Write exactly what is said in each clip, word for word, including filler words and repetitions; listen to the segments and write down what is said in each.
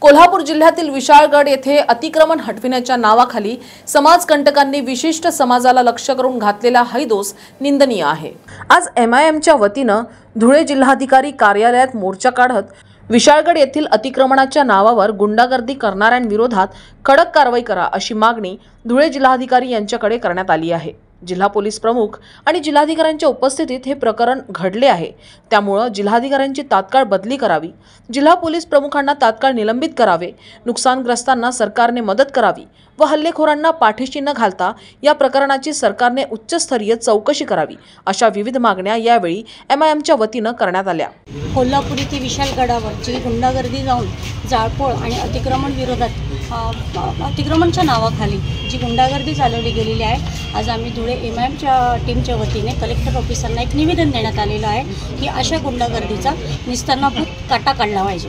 कोल्हापूर जिल्ह्यातील विशाळगड येथे अतिक्रमण हटविण्याच्या नावाखाली समाजकंटकांनी विशिष्ट समाजाला लक्ष्य करून घातलेला हैदोस निंदनीय आहे। आज एम आय एमच्या वतीनं धुळे जिल्हाधिकारी कार्यालयात मोर्चा काढत विशाळगड येथील अतिक्रमणाच्या नावावर गुंडागर्दी करणाऱ्यांविरोधात कडक कारवाई करा अशी मागणी धुळे जिल्हाधिकारी यांच्याकडे करण्यात आली आहे। जिल्हा पोलीस प्रमुख आणि जिल्हाधिकाऱ्यांच्या उपस्थितीत हे प्रकरण घडले आहे, त्यामुळे जिल्हाधिकाऱ्यांची तात्काळ बदली करावी, जिल्हा पोलीस प्रमुखांना तात्काळ निलंबित करावे, नुकसानग्रस्तांना सरकारने मदत करावी व हल्लेखोरांना पाठीशी न घालता या प्रकरणाची सरकारने उच्चस्तरीय चौकशी करावी अशा विविध मागण्या यावेळी एम आय एमच्या वतीनं करण्यात आल्या। कोल्हापूर येथे विशाळगडावर जी गुंडागर्दी जाऊन जाळपोळ आणि अतिक्रमण विरोधात अतिक्रमणच्या नावाखाली जी गुंडागर्दी चालवली गेलेली आहे, आज आम्ही धुळे एम आय एमच्या टीमच्या वतीने कलेक्टर ऑफिसरना एक निवेदन देण्यात आलेलं आहे की अशा गुंडागर्दीचा निस्तरणाभूत काटा काढला पाहिजे।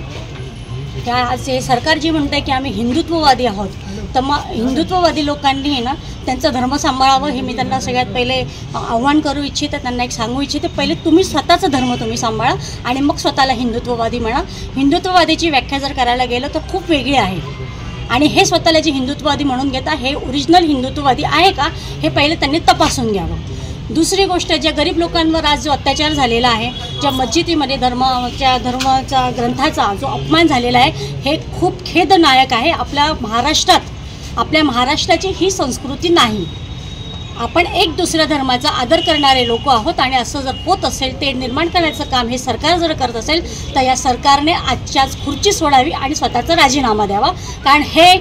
त्या आज हे सरकार जी म्हणते की आम्ही हिंदुत्ववादी आहोत, तर मग हिंदुत्ववादी लोकांनी ना त्यांचा धर्म सांभाळावं हे मी त्यांना सगळ्यात पहिले आव्हान करू इच्छिते, त्यांना एक सांगू इच्छिते। पहिले तुम्ही स्वतःचा धर्म तुम्ही सांभाळा आणि मग स्वतःला हिंदुत्ववादी म्हणा। हिंदुत्ववादीची व्याख्या जर करायला गेलं तर खूप वेगळी आहे आणि हे स्वतःला जे हिंदुत्ववादी म्हणून घेता हे ओरिजिनल हिंदुत्ववादी आहे का हे पहिले त्यांनी तपासून घ्यावं। दुसरी गोष्ट, ज्या गरीब लोकांवर आज जो अत्याचार झालेला आहे, ज्या मस्जिदीमध्ये धर्माच्या धर्माचा ग्रंथाचा जो अपमान झालेला आहे, हे खूप खेदनायक आहे। आपल्या महाराष्ट्रात आपल्या महाराष्ट्राची ही संस्कृती नाही। आपण एक दुसऱ्या धर्माचा आदर करणारे लोक आहोत आणि असं जर होत असेल ते निर्माण करण्याचं काम हे सरकार जर करत असेल तर या सरकारने आजच्याच खुर्ची सोडावी आणि स्वतःचा राजीनामा द्यावा। कारण हे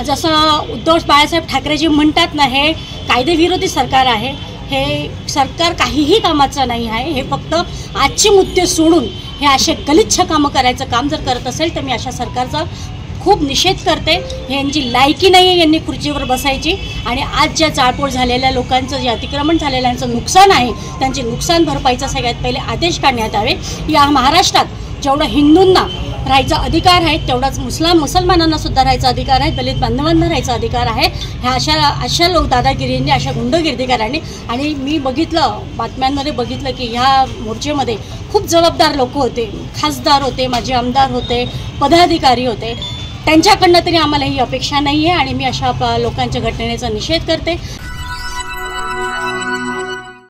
जसं उद्धव बाळासाहेब ठाकरेजी म्हणतात ना, हे कायदेविरोधी सरकार आहे, हे सरकार काहीही कामाचं नाही आहे। हे फक्त आजचे मुद्दे सोडून हे असे गलिच्छ कामं करायचं काम जर करत असेल तर मी अशा सरकारचा खूप निषेध करते। यांची लायकी नाही आहे यांनी खुर्चीवर बसायची आणि आज ज्या जाळपोळ झालेल्या लोकांचं जे अतिक्रमण झालेल्यांचं नुकसान आहे त्यांचे नुकसान भरपाईचा सगळ्यात पहिले आदेश काढण्यात यावे। या महाराष्ट्रात जेवढं हिंदूंना राहायचा अधिकार आहे तेवढाच मुस्लिम मुसलमानांना सुद्धा राहायचा अधिकार आहे, दलित बांधवांना राहायचा अधिकार आहे। ह्या अशा अशा लोक दादागिरींनी अशा गुंडगिर्दीकारांनी, आणि मी बघितलं बातम्यांमध्ये बघितलं की ह्या मोर्चेमध्ये खूप जबाबदार लोक होते, खासदार होते, माजी आमदार होते, पदाधिकारी होते। त्यांच्याकडनं तरी आम्हाला ही अपेक्षा नाही आहे आणि मी अशा लोकांच्या घटनेचा निषेध करते।